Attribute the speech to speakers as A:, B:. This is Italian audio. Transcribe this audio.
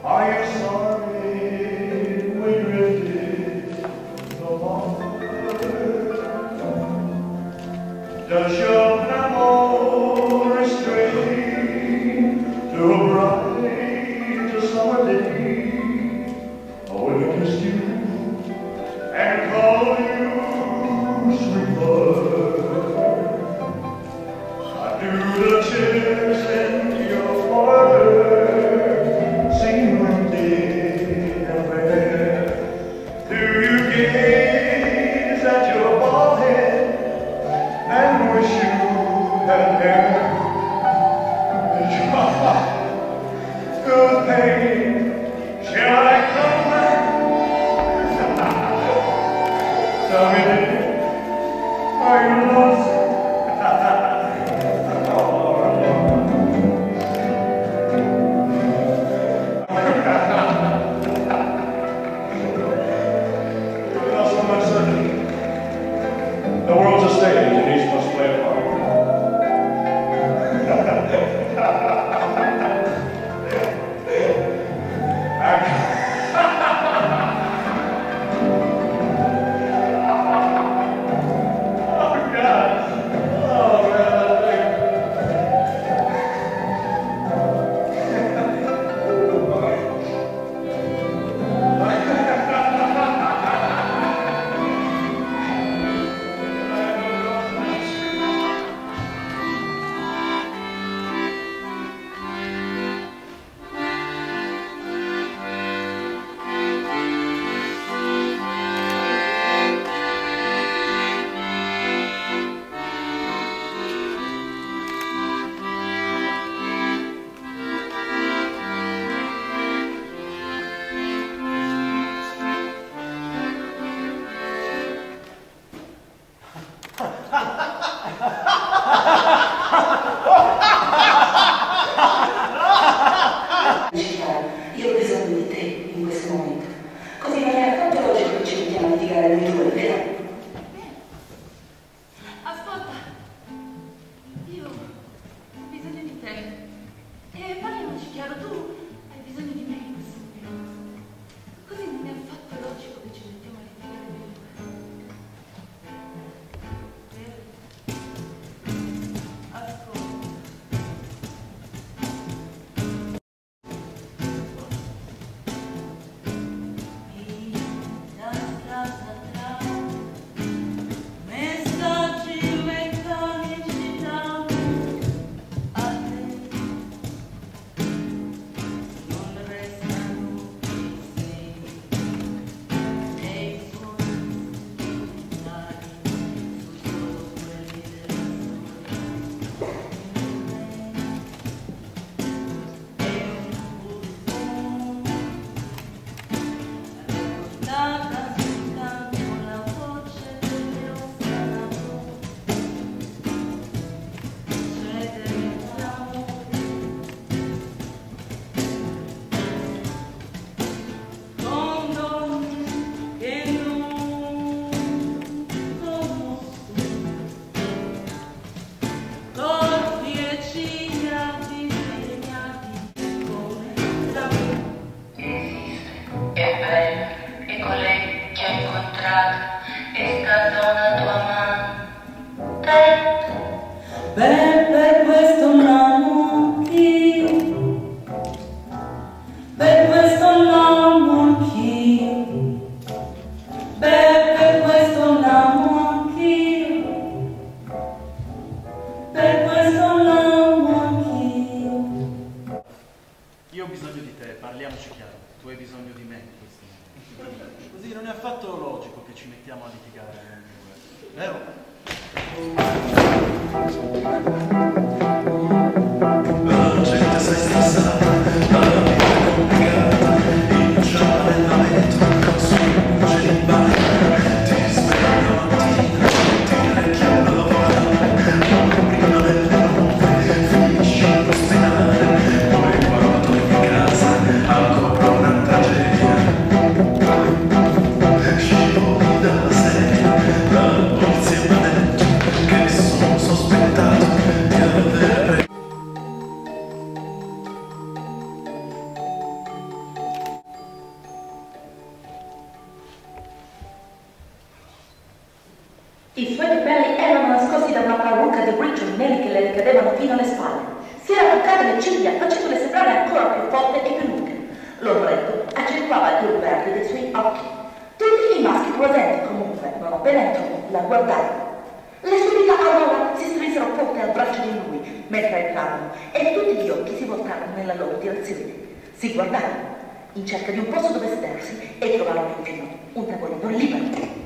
A: Are you sorry we drifted apart? Does your memory stray to a bright summer day when I kissed you and called you sweetheart? I do the tears in your forehead seem empty and bare. Do you gaze at your bald head and wish you had hair? Good pain, shall I come back? Tell me, dear, are you lost? Not so much certain. The world's a stage and each must play a part.
B: Io ho bisogno di te in questo momento, così non è affatto logico che ci mettiamo a litigare noi due, vero?
C: Ascolta, io ho bisogno di te e parliamoci chiaro, tu hai bisogno di me in questo momento, così non è affatto logico che ci mettiamo a litigare noi due.
D: Per questo l'amo anch'io, per questo l'amo anch'io, per questo l'amo anch'io, per questo l'amo anch'io.
E: Io ho bisogno di te, parliamoci chiaro, tu hai bisogno di me in questo momento. Così non è affatto logico che ci mettiamo a litigare, vero?
F: La gente sei stressata, la vita è complicata, in giornale la metto, su luce di bagno, ti sveglio mattina, ti richiamo la volta, prima delle 9, finisci all'ospedale, poi quando torni a casa, ancora una tragedia, scivoli dalla sedia, la polizia mi ha detto che sono sospettato di aver preso.
B: I suoi capelli erano nascosti da una parrucca di bricioli neri che le ricadevano fino alle spalle. Si era truccate le ciglia facendole sembrare ancora più forti e più lunghe. L'ombretto accentuava il verde dei suoi occhi. Tutti i maschi presenti comunque, non appena entrò, la guardarono. Le sue dita allora si strinsero forte al braccio di lui mentre entravano e tutti gli occhi si voltarono nella loro direzione. Si guardarono in cerca di un posto dove sedersi e trovarono infine un tavolino libero.